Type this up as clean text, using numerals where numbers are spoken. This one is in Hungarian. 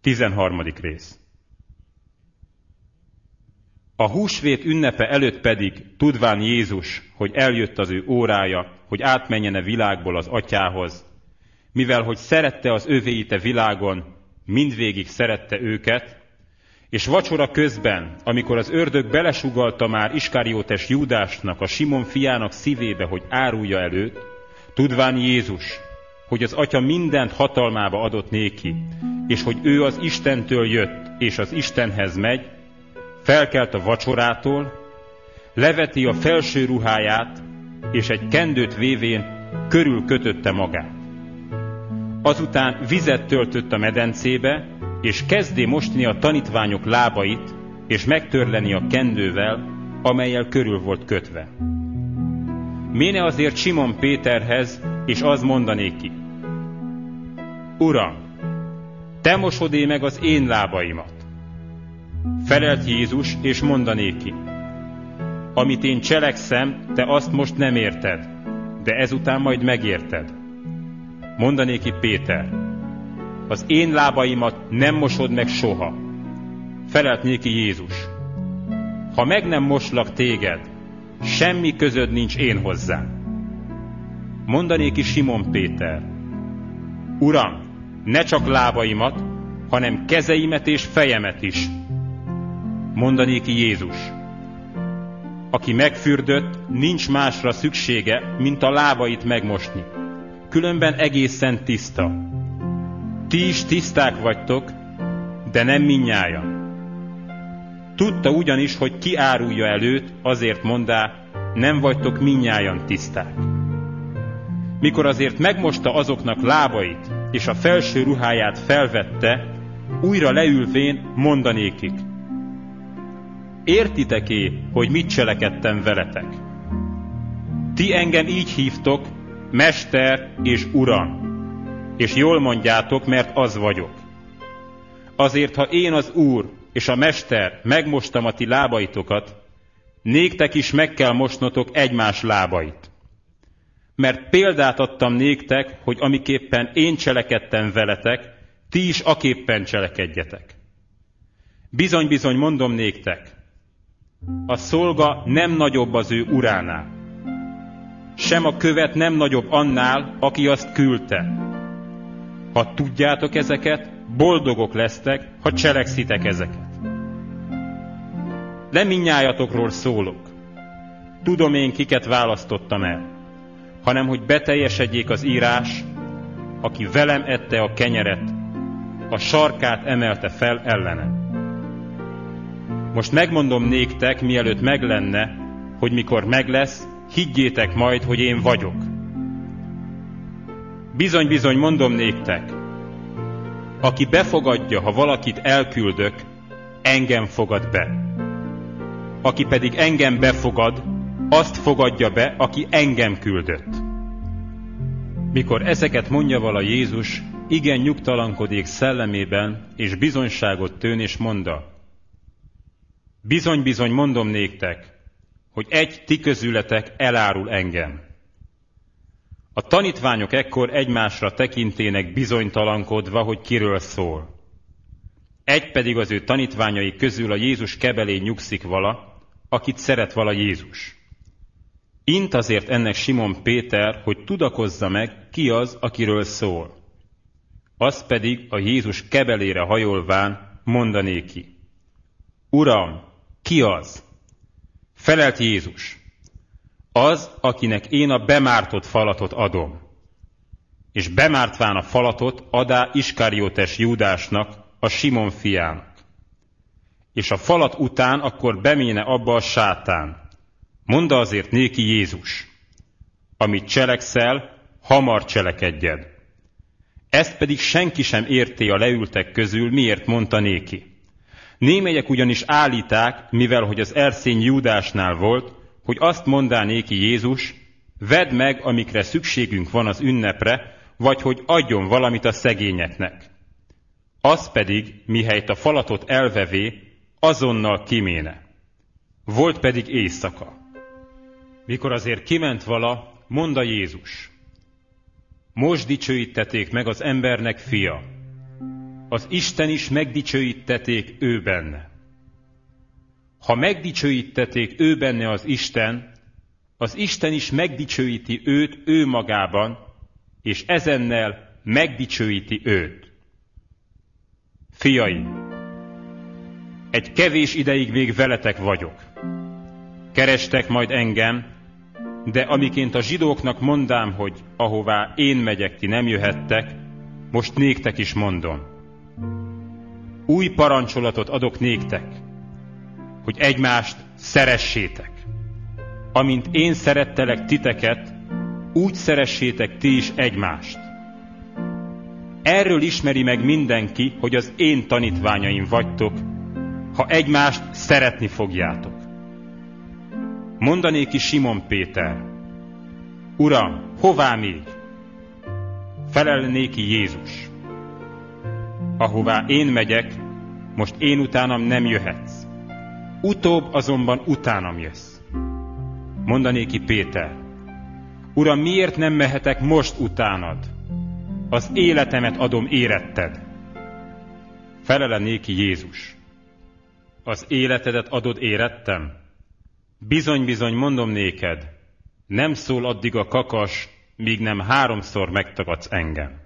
13. rész. A húsvét ünnepe előtt pedig, tudván Jézus, hogy eljött az ő órája, hogy átmenjene világból az atyához, mivel hogy szerette az övéit a világon, mindvégig szerette őket, és vacsora közben, amikor az ördög belesugallta már Iskariótes Júdásnak, a Simon fiának szívébe, hogy árulja el őt, tudván Jézus, hogy az atya mindent hatalmába adott néki, és hogy ő az Istentől jött, és az Istenhez megy, felkelt a vacsorától, leveti a felső ruháját, és egy kendőt vévén körül kötötte magát. Azután vizet töltött a medencébe, és kezdé mosni a tanítványok lábait, és megtörleni a kendővel, amellyel körül volt kötve. Méne azért Simon Péterhez, és az mondanéki: Uram, te mosodé meg az én lábaimat. Felelt Jézus, és mondanéki: Amit én cselekszem, te azt most nem érted, de ezután majd megérted. Mondanéki Péter: Az én lábaimat nem mosod meg soha. Felelt néki Jézus: Ha meg nem moslak téged, semmi közöd nincs én hozzám. Mondanéki Simon Péter: Uram, ne csak lábaimat, hanem kezeimet és fejemet is. Mondanéki Jézus: Aki megfürdött, nincs másra szüksége, mint a lábait megmosni. Különben egészen tiszta. Ti is tiszták vagytok, de nem mindnyájan. Tudta ugyanis, hogy ki árulja el őt, azért mondá, nem vagytok mindnyájan tiszták. Mikor azért megmosta azoknak lábait, és a felső ruháját felvette, újra leülvén mondanékik: Értitek-é, hogy mit cselekedtem veletek? Ti engem így hívtok, Mester és Uram, és jól mondjátok, mert az vagyok. Azért, ha én az Úr és a Mester megmostam a ti lábaitokat, néktek is meg kell mosnotok egymás lábait. Mert példát adtam néktek, hogy amiképpen én cselekedtem veletek, ti is aképpen cselekedjetek. Bizony-bizony mondom néktek, a szolga nem nagyobb az ő uránál, sem a követ nem nagyobb annál, aki azt küldte. Ha tudjátok ezeket, boldogok lesztek, ha cselekszitek ezeket. Nem mindnyájatokról szólok. Tudom én, kiket választottam el, hanem hogy beteljesedjék az írás, aki velem ette a kenyeret, a sarkát emelte fel ellenem. Most megmondom néktek, mielőtt meglenne, hogy mikor meglesz, higgyétek majd, hogy én vagyok. Bizony-bizony mondom néktek, aki befogadja, ha valakit elküldök, engem fogad be. Aki pedig engem befogad, azt fogadja be, aki engem küldött. Mikor ezeket mondja vala Jézus, igen nyugtalankodik szellemében, és bizonyságot tőn, és mondta: Bizony-bizony mondom néktek, hogy egy ti közületek elárul engem. A tanítványok ekkor egymásra tekintének bizonytalankodva, hogy kiről szól. Egy pedig az ő tanítványai közül a Jézus kebelén nyugszik vala, akit szeret vala Jézus. Int azért ennek Simon Péter, hogy tudakozza meg, ki az, akiről szól. Az pedig a Jézus kebelére hajolván mondanéki: Uram, ki az? Felelt Jézus: Az, akinek én a bemártott falatot adom. És bemártván a falatot adá Iskariótes Júdásnak, a Simon fiának. És a falat után akkor beméne abba a sátán. Mondta azért néki Jézus: Amit cselekszel, hamar cselekedjed. Ezt pedig senki sem érté a leültek közül, miért mondta néki. Némelyek ugyanis állíták, mivel hogy az erszény Júdásnál volt, hogy azt mondá néki Jézus: Vedd meg, amikre szükségünk van az ünnepre, vagy hogy adjon valamit a szegényeknek. Az pedig, mihelyt a falatot elvevé, azonnal kiméne. Volt pedig éjszaka. Mikor azért kiment vala, mondta Jézus: Most dicsőítették meg az embernek fia. az Isten is megdicsőíteték ő benne. Ha megdicsőíteték ő benne az Isten is megdicsőíti őt ő magában, és ezennel megdicsőíti őt. Fiaim, egy kevés ideig még veletek vagyok. Kerestek majd engem, de amiként a zsidóknak mondám, hogy ahová én megyek, ti nem jöhettek, most néktek is mondom. Új parancsolatot adok néktek, hogy egymást szeressétek. Amint én szerettelek titeket, úgy szeressétek ti is egymást. Erről ismeri meg mindenki, hogy az én tanítványaim vagytok, ha egymást szeretni fogjátok. Mondanéki Simon Péter: Uram, hová még? Felelnéki Jézus: Ahová én megyek, most én utánam nem jöhetsz. Utóbb azonban utánam jössz. Mondanéki Péter: Uram, miért nem mehetek most utánad? Az életemet adom éretted. Felelenéki Jézus: Az életedet adod érettem? Bizony-bizony mondom néked, nem szól addig a kakas, míg nem 3-szor megtagadsz engem.